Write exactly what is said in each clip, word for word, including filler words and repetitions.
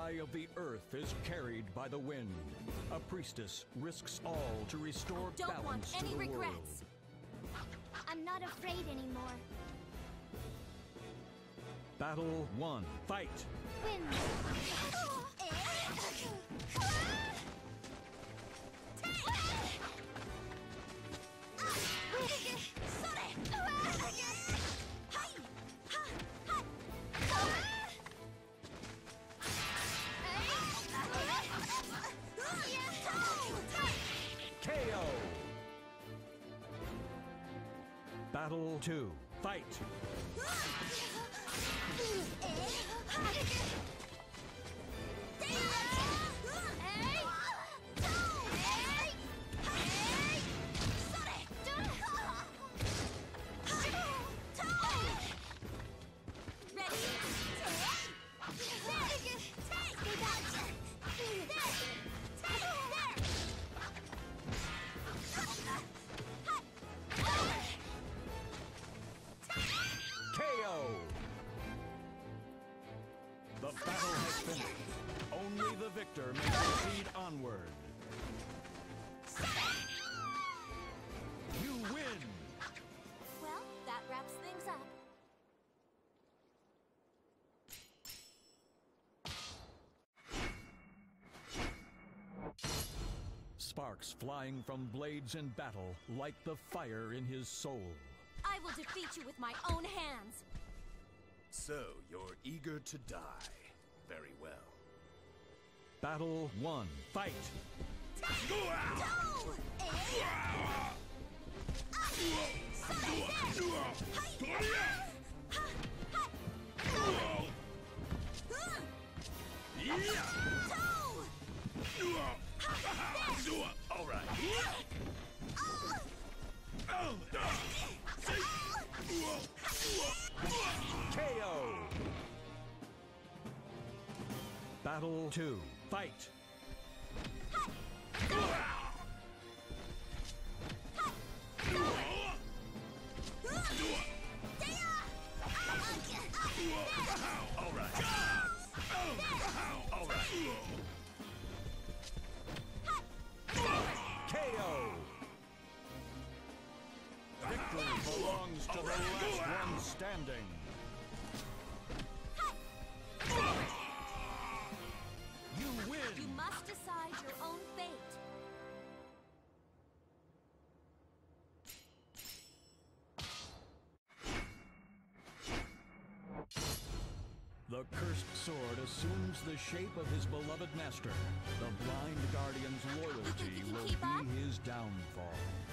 sky of the earth is carried by the wind. A priestess risks all to restore Don't want balance any to the regrets. world. I'm not afraid anymore. Battle one. Fight! Win! K O! Battle two. Fight! K O! The battle has finished. Only the victor may proceed onward. You win! Well, that wraps things up. Sparks flying from blades in battle light the fire in his soul. I will defeat you with my own hands. So, you're eager to die. Very well. Battle one. Fight! All right. K O! Battle two. Fight! All right. All right. K O! Victory belongs to the last one standing. You win! You must decide your own fate. The cursed sword assumes the shape of his beloved master. The blind guardian's loyalty You think you can will keep up? be his downfall.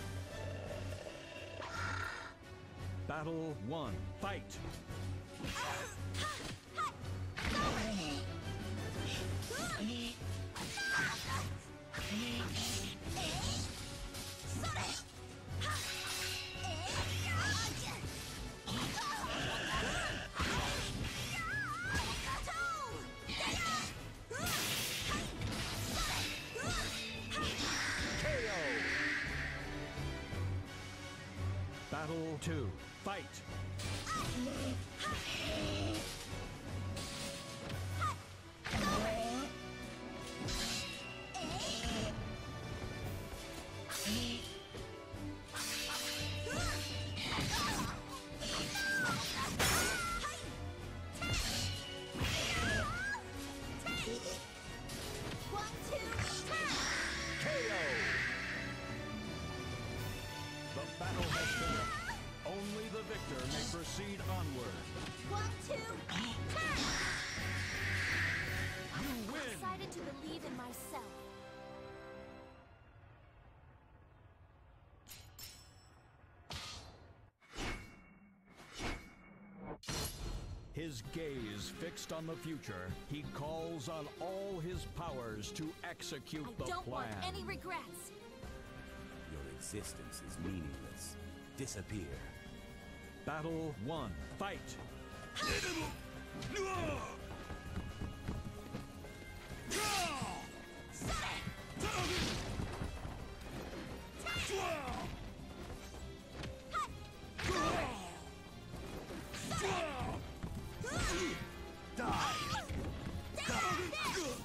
Battle one. Fight! K O! Battle two. Fight! One, two, turn! K O! The battle has finished. Only the victor may proceed onward. One, two, turn! You I win! decided to believe in myself. His gaze fixed on the future, he calls on all his powers to execute I the don't plan. want any regrets. Your existence is meaningless. Disappear. Battle one. Fight! Die!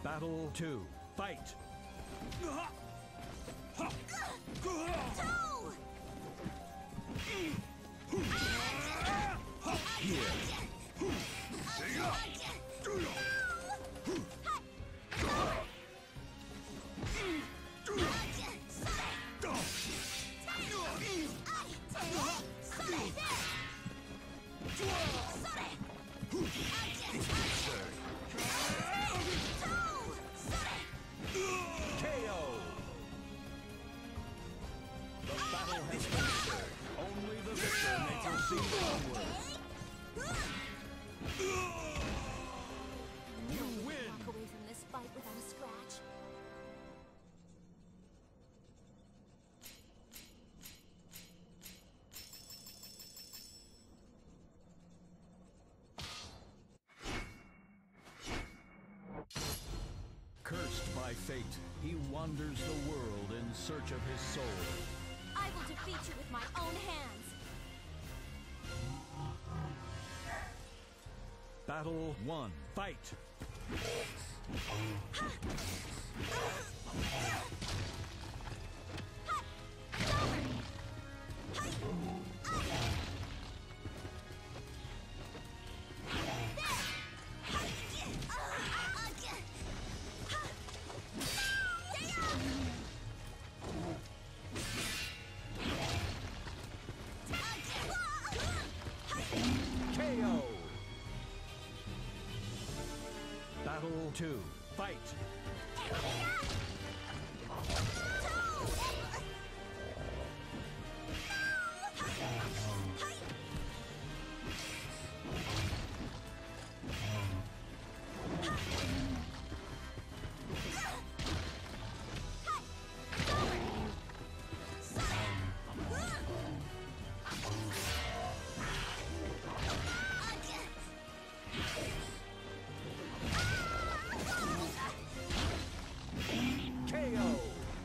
Battle two. Fight! Cursed by fate, he wanders the world in search of his soul. I will defeat you with my own hands. Battle one. Fight! Battle two. Fight!